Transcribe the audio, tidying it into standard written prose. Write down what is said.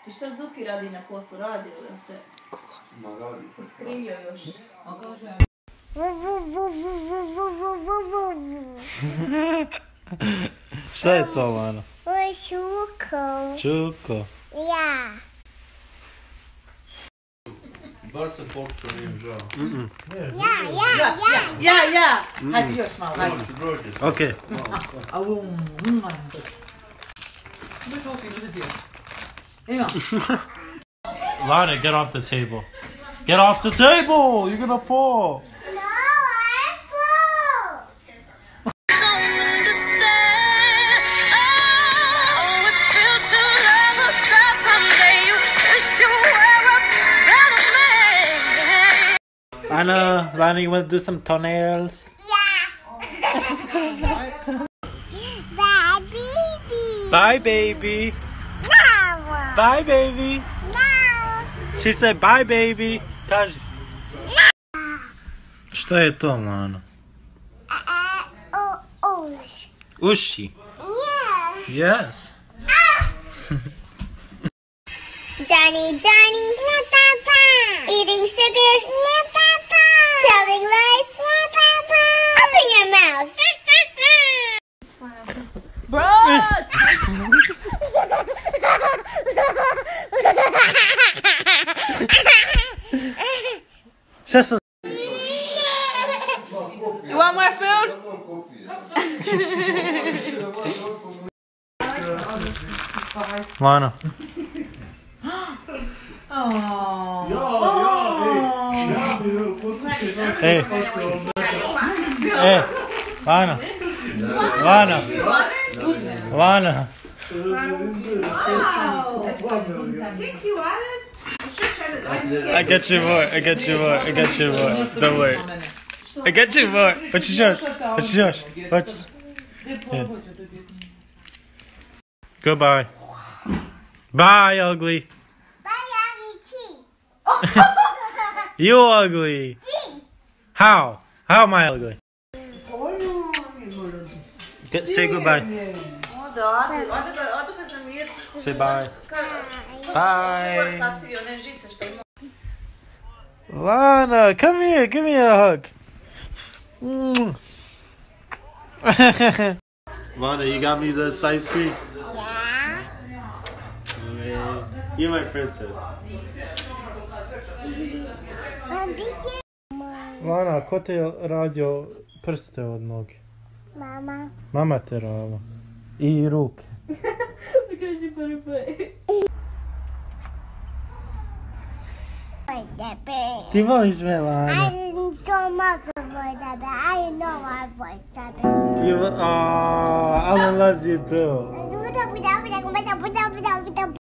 I šta Zuki radi na poslu? Radio da se... Ma radi. Skrivio još. Šta je to, Lana? Čuko. Čuko. Ja. Bar se pokušao, nijem žao. Ja! Hajde još malo, hajde. Brođe. Okej. Lana, get off the table. Get off the table! You're gonna fall. No, I'm full. Lana, you want to do some toenails? Bye, baby. Bye, baby. No. Bye, baby. No. She said bye, baby. Kaži. Šta je to, Lana? Uši. Yes. Yes. Johnny, no, Papa. Eating sugar, no, Papa. Telling lies, no, Papa. Open your mouth. Bro! Šta su... You want more food? Lana. Hey. Hey. Lana. Lana. Lana. I get you more. Don't worry. I get you more. What's yours? What? Yeah. Goodbye. Bye, ugly. You ugly. How? How am I ugly? Say goodbye. Say bye. Bye. Lana, come here. Give me a hug. Lana, you got me this ice cream? Yeah. You're my princess. Lana, ko te je radio prste od noge? Mama. Mama te rava. I ruke. Ti voliš me, Lana? I didn't so much avoid that, but I know I avoid that. Alan loves you too.